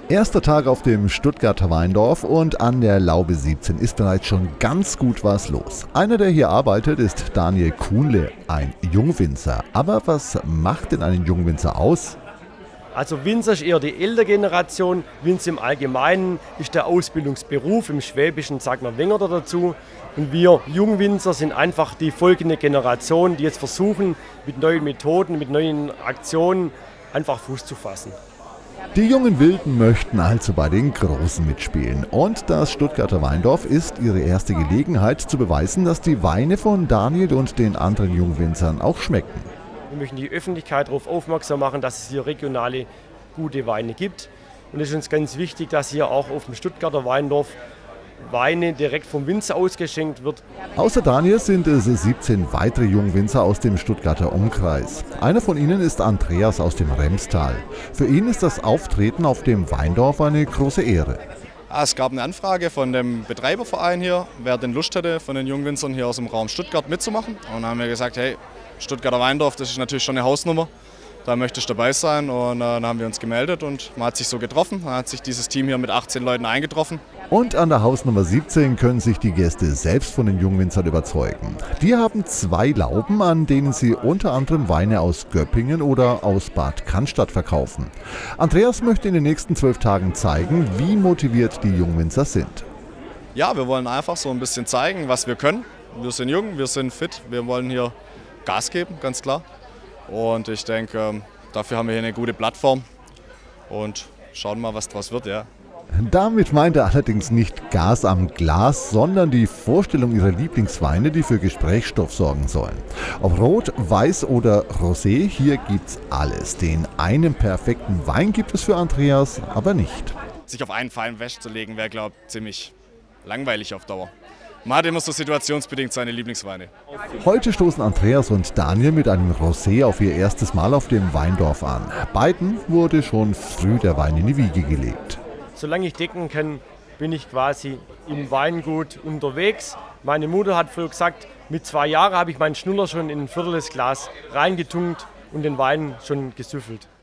Erster Tag auf dem Stuttgarter Weindorf und an der Laube 17 ist bereits schon ganz gut was los. Einer, der hier arbeitet, ist Daniel Kuhnle, ein Jungwinzer. Aber was macht denn einen Jungwinzer aus? Also Winzer ist eher die ältere Generation, Winzer im Allgemeinen ist der Ausbildungsberuf, im Schwäbischen sagt man Wengerter dazu. Und wir Jungwinzer sind einfach die folgende Generation, die jetzt versuchen, mit neuen Methoden, mit neuen Aktionen einfach Fuß zu fassen. Die jungen Wilden möchten also bei den Großen mitspielen. Und das Stuttgarter Weindorf ist ihre erste Gelegenheit zu beweisen, dass die Weine von Daniel und den anderen Jungwinzern auch schmecken. Wir möchten die Öffentlichkeit darauf aufmerksam machen, dass es hier regionale, gute Weine gibt. Und es ist uns ganz wichtig, dass hier auch auf dem Stuttgarter Weindorf Weine direkt vom Winzer ausgeschenkt wird. Außer Daniel sind es 17 weitere Jungwinzer aus dem Stuttgarter Umkreis. Einer von ihnen ist Andreas aus dem Remstal. Für ihn ist das Auftreten auf dem Weindorf eine große Ehre. Es gab eine Anfrage von dem Betreiberverein hier, wer denn Lust hätte, von den Jungwinzern hier aus dem Raum Stuttgart mitzumachen. Und dann haben wir gesagt, hey, Stuttgarter Weindorf, das ist natürlich schon eine Hausnummer. Da möchte ich dabei sein und dann haben wir uns gemeldet und man hat sich so getroffen. Dann hat sich dieses Team hier mit 18 Leuten eingetroffen. Und an der Hausnummer 17 können sich die Gäste selbst von den Jungwinzern überzeugen. Die haben 2 Lauben, an denen sie unter anderem Weine aus Göppingen oder aus Bad Cannstatt verkaufen. Andreas möchte in den nächsten 12 Tagen zeigen, wie motiviert die Jungwinzer sind. Ja, wir wollen einfach so ein bisschen zeigen, was wir können. Wir sind jung, wir sind fit, wir wollen hier Gas geben, ganz klar. Und ich denke, dafür haben wir hier eine gute Plattform und schauen mal, was draus wird, ja. Damit meint er allerdings nicht Gas am Glas, sondern die Vorstellung ihrer Lieblingsweine, die für Gesprächsstoff sorgen sollen. Ob Rot, Weiß oder Rosé, hier gibt's alles. Den einen perfekten Wein gibt es für Andreas aber nicht. Sich auf einen Fall festzulegen, wäre, glaube ich, ziemlich langweilig auf Dauer. Man hat immer so situationsbedingt seine Lieblingsweine. Heute stoßen Andreas und Daniel mit einem Rosé auf ihr erstes Mal auf dem Weindorf an. Beiden wurde schon früh der Wein in die Wiege gelegt. Solange ich denken kann, bin ich quasi im Weingut unterwegs. Meine Mutter hat früher gesagt, mit 2 Jahren habe ich meinen Schnuller schon in ein Viertel des Glas reingetunkt und den Wein schon gesüffelt.